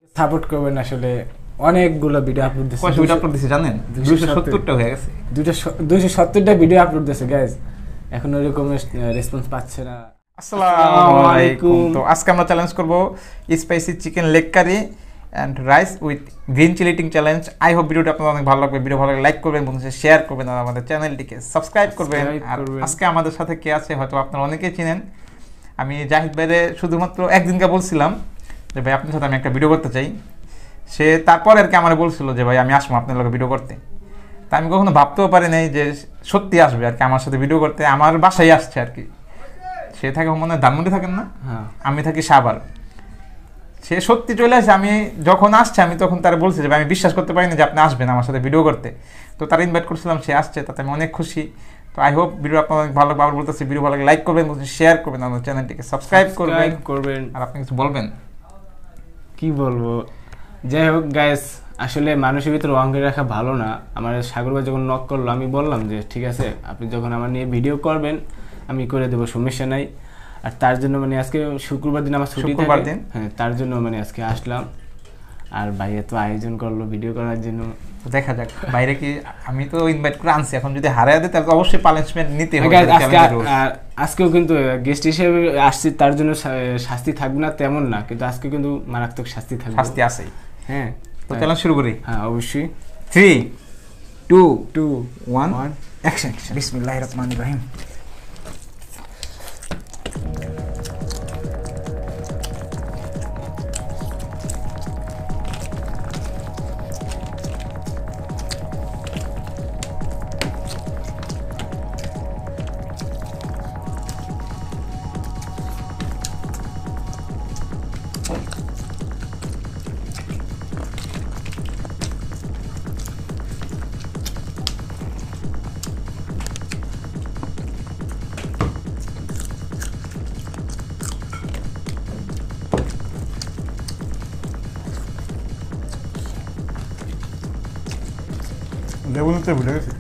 Support করবেন। আসলে অনেকগুলো ভিডিও আপলোড দিয়েছে। কয়টা ভিডিও আপলোড দিয়েছে জানেন? 270টা হয়ে গেছে। 270টা ভিডিও আপলোড দিয়েছে গাইস, এখন ওরকম রেসপন্স পাচ্ছে না। আসসালামু আলাইকুম। তো আজকে আমরা চ্যালেঞ্জ করব spicy chicken leg curry and rice with green chilli eating challenge. I hope ভিডিওটা আপনাদের অনেক ভালো লাগবে। ভিডিও ভালো লাগলে লাইক করবেন, বন্ধুদের শেয়ার করবেন আর আমাদের চ্যানেলটিকে সাবস্ক্রাইব করবেন। আর আজকে আমাদের সাথে কে আছে হয়তো আপনারা অনেকেই চিনেন। আমি জাহিদ ভাইরে শুধুমাত্র একদিনকে বলছিলাম যে ভাই আপনার সাথে আমি একটা ভিডিও করতে চাই। সে তারপর আর কি আমার বলছিল যে ভাই আমি আসবো আপনার লগে ভিডিও করতে। তা আমি কখনো ভাবতেও পারি নাই যে সত্যি আসবে আর কি আমার সাথে ভিডিও করতে। আমার বাসায় আসছে আর কি। সে থাকে মনে হয় ধানমন্ডি থাকেন না, আমি থাকি সাভার। সে সত্যি চলে আসে। আমি যখন আসছে আমি তখন তারা বলছি যে আমি বিশ্বাস করতে পারিনি যে আপনি আসবেন আমার সাথে ভিডিও করতে। তো তারা ইনভাইট করছিলাম, সে আসছে, তাতে আমি অনেক খুশি। তো আই হোপ ভিডিও আপনার অনেক ভালো আবার বলতেছি, ভিডিও ভালো লাইক করবেন, শেয়ার করবেন, আমাদের চ্যানেলটিকে সাবস্ক্রাইব করবেন। আর আপনি কিছু বলবেন? কি বলবো, যাই হোক গাইস, আসলে মানুষের ভিতরে অহংকার রাখা ভালো না। আমার সাগর ভাই যখন নক করলো আমি বললাম যে ঠিক আছে, আপনি যখন আমার নিয়ে ভিডিও করবেন আমি করে দেবো, সমস্যা নাই। আর তার জন্য মানে আজকে শুক্রবার দিন আমার ছুটি থাকে, হ্যাঁ তার জন্য মানে আজকে আসলাম। আর ভাই এত আয়োজন করলো ভিডিও করার জন্য, দেখা যাক বাইরে কি। আমি তো ইনভাইট করে আনছি, এখন যদি হারিয়ে দেয় তাহলে অবশ্যই পানিশমেন্ট নিতে হবে। আজকেও কিন্তু গেস্ট হিসেবে আসছি, তার জন্য শাস্তি থাকবে না তেমন না, কিন্তু আজকে কিন্তু মারাত্মক শাস্তি থাকবে, শাস্তি আছে। হ্যাঁ তো চলো শুরু করি। হ্যাঁ অবশ্যই। 3 2 1 অ্যাকশন। বিসমিল্লাহির রহমানির রহিম। লেবু নিতে ভুলে গেছি।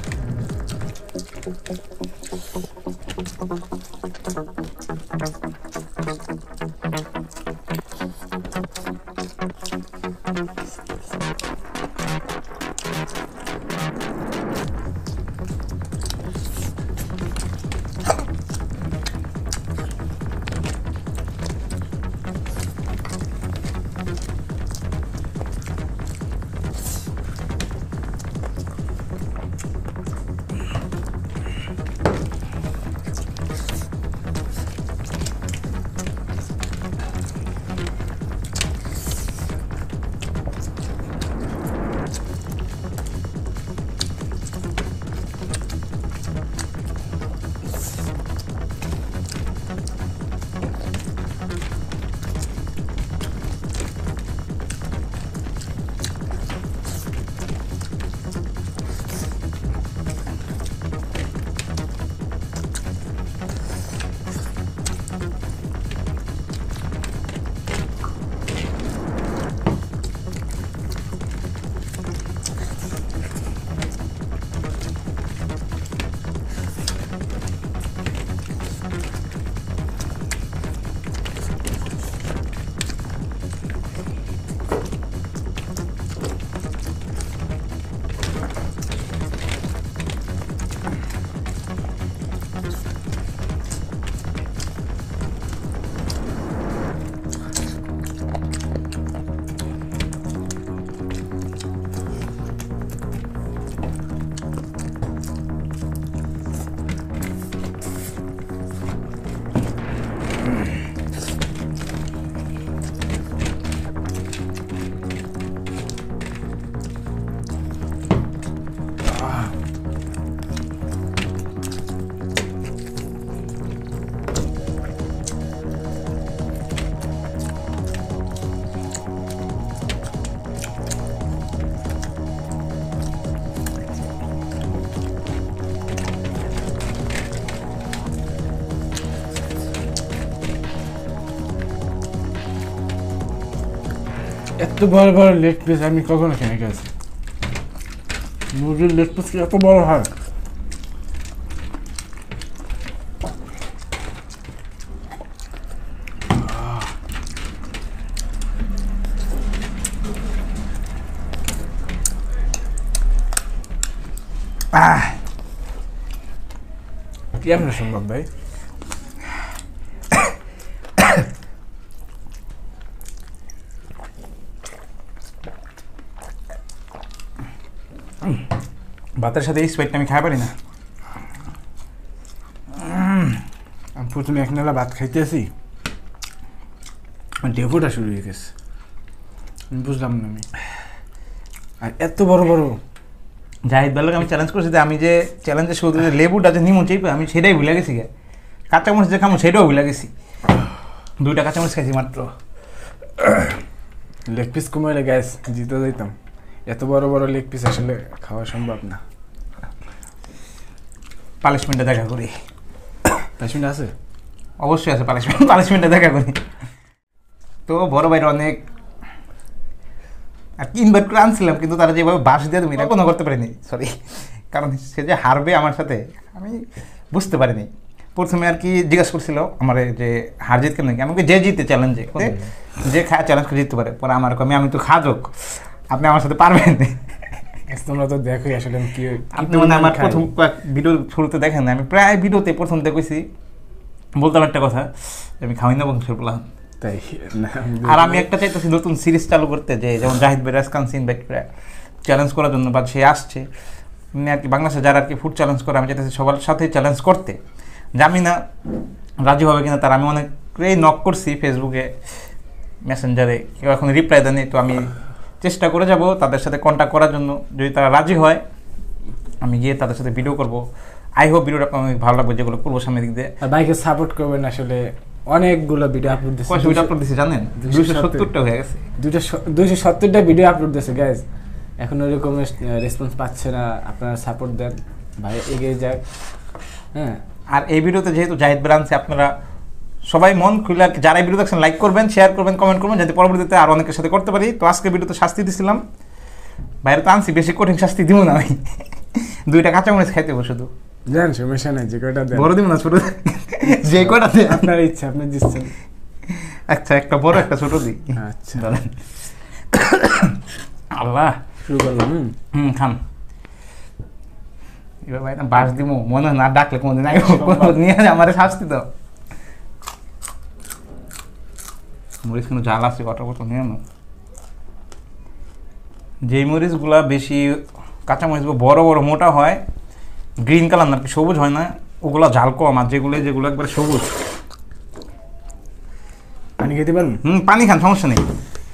এত বড় বড় লেগ পিস আমি কখনো খেয়ে গেছি। মুরগির লেগ পিস কি এত বড় হয়? কেমন সম্ভব ভাই? ভাতের সাথে এই স্প্রাইটটা আমি খাই পারি না। আমি প্রথমে এক নালা ভাত খাইতেছি, ডেভোটা শুরু হয়ে গেছে, আমি বুঝলাম না। আমি আর এত বড় বড় জাহিদ ভাইকে আমি চ্যালেঞ্জ করছি যে আমি যে চ্যালেঞ্জের শুরুতে যে লেবুটা যে নিমু চাইবে আমি সেটাই ভুলে গেছি। কাঁচামরিচ যে খামো সেটাও ভুলে গেছি। 2টা কাঁচামরিচ খাইছি মাত্র। লেগ পিস কমাইলে গ্যাস জিতে যাইতাম। এত বড় বড় লেগ পিস আসলে খাওয়া সম্ভব না। পানিশমেন্টে দেখা করি। পানিশমেন্ট আছে? অবশ্যই আছে পানিশমেন্টে দেখা করি। তো বড় ভাইয়ের অনেক আর কি ইনভাইট করে আনছিলাম, কিন্তু তারা যেভাবে বাস দিয়ে তুমি কল্পনা করতে পারিনি। সরি, কারণ সে যে হারবে আমার সাথে আমি বুঝতে পারিনি। প্রথমে আর কি জিজ্ঞাসা করছিল আমার যে হার জিত কেন, আমাকে যে জিতে চ্যালেঞ্জে যে খায় চ্যালেঞ্জ করে জিততে পারে। পরে আমার আমি তো খাজক, আপনি আমার সাথে পারবেন। তোমরা তো দেখোই আসলে কি আপনি মানে আমার প্রথম ভিডিও শুরুতে দেখেন না, আমি প্রায় ভিডিওতে প্রথম দেখেছি বলতাম একটা কথা, আমি খাওয়াই না বংশের বললাম। তাই আর আমি একটা চাইতেছি নতুন সিরিজ চালু করতে, যে যেমন জাহিদ ভাই রাজকানসিন চ্যালেঞ্জ করার জন্য, বা সে আসছে আর কি বাংলাদেশে যারা আর কি ফুড চ্যালেঞ্জ করে, আমি চাইতেছি সবার সাথে চ্যালেঞ্জ করতে। জানি না রাজি হবে কিনা, তার আমি অনেকেই নক করছি ফেসবুকে, মেসেঞ্জারে, কেউ এখন রিপ্লাই দেয়নি। তো আমি চেষ্টা করে যাব তাদের সাথে কন্ট্যাক্ট করার জন্য। যদি তারা রাজি হয় আমি গিয়ে তাদের সাথে ভিডিও করবো। আই হোপ ভিডিওটা আপনার অনেক ভালো লাগবে, যেগুলো করবো সামনের দিক দিয়ে। আর বাইকে সাপোর্ট করবেন। আসলে অনেকগুলো ভিডিও আপলোড দিয়েছে। কয়টা ভিডিও আপলোড দিয়েছে জানেন? 270টা হয়ে গেছে। 270টা ভিডিও আপলোড দিয়েছে গাইজ। এখন ওইরকম রেসপন্স পাচ্ছে না। আপনারা সাপোর্ট দেন, ভাই এগিয়ে যাক। হ্যাঁ, আর এই ভিডিওতে যেহেতু জাহিদ ভাই আনছে, আপনারা সবাই মন খুলে যারা এই ভিডিও দেখছেন লাইক করবেন, শেয়ার করবেন, কমেন্ট করবেন, যাতে পরবর্তীতে আর অনেকের সাথে করতে পারি। তো আজকে ভিডিওতে শাস্তি দিছিলাম, বাইরে তো আনছি, বেশি কঠিন শাস্তি দিব না আমি। 2টা কাঁচামরিচ খাইতে হবে শুধু। দেন, সমস্যা নাই, যে কয়টা দেন। বড় দিব না ছোট? যে কয়টা দেন আপনার ইচ্ছা, আপনি দিচ্ছেন। আচ্ছা, একটা বড় একটা ছোট দিই। আচ্ছা, আল্লাহ, শুরু করলাম। খান। এবার ভাই বাস দিব, মনে না ডাকলে কোনদিন নিয়ে আমার শাস্তি দাও। মরিচ কিন্তু ঝাল আছে, কটা কত নিয়ে না। যেই মরিচগুলা বেশি কাঁচামরিচ বড় বড় মোটা হয়, গ্রিন কালার না, সবুজ হয় না, ওগুলা ঝাল কম। আর যেগুলো একবার সবুজ। পানি খেতে পারবেন? পানি খান, সমস্যা নেই।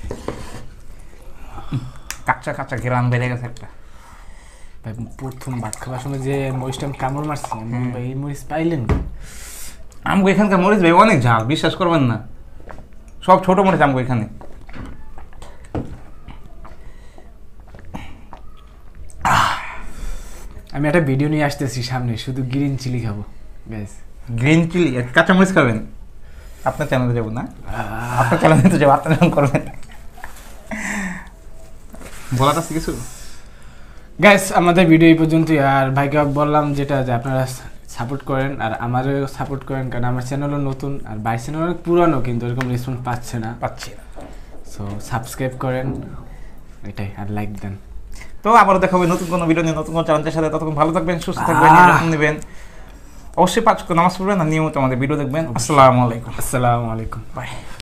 কাঁচা কাঁচা ঘেরান বেড়ে গেছে একটা। ভাই প্রথম ভাত খাওয়ার সময় যে মরিচটা আমি কামড় মারছি, ভাই এই মরিচ পাইলেন? আমগো এখানকার মরিচ ভাই অনেক ঝাল, বিশ্বাস করবেন না। সব ছোট মরিচ আমগো এখানে। আমি একটা ভিডিও নিয়ে আসতেছি সামনে, শুধু গ্রিন চিলি খাবো। ব্যাস, গ্রিন চিলি কাঁচামরিচ খাবেন? আপনার চ্যানেলে যাবো না? আপনার চ্যানেলে তো যাবো, আপনার করবেন। বলাটা কিছু গাইস, আমাদের ভিডিও এই পর্যন্তই। আর ভাইকে বললাম যেটা, যে আপনারা সাপোর্ট করেন আর আমারও সাপোর্ট করেন, কারণ আমার চ্যানেলও নতুন আর ভাই চ্যানেল অনেক পুরানো, কিন্তু এরকম রেসপন্স পাচ্ছে না। সো সাবস্ক্রাইব করেন, এটাই, আর লাইক দেন। তো আবার দেখা হবে নতুন কোনো ভিডিও নিয়ে, নতুন কোনো চ্যালেঞ্জের সাথে। ততক্ষণ ভালো থাকবেন, সুস্থ থাকবেন, যত্ন নেবেন, অবশ্যই 5 ওয়াক্ত নামাজ পড়বেন আর নিয়মিত আমাদের ভিডিও দেখবেন। আসসালামু আলাইকুম। আসসালামু আলাইকুম, বাই।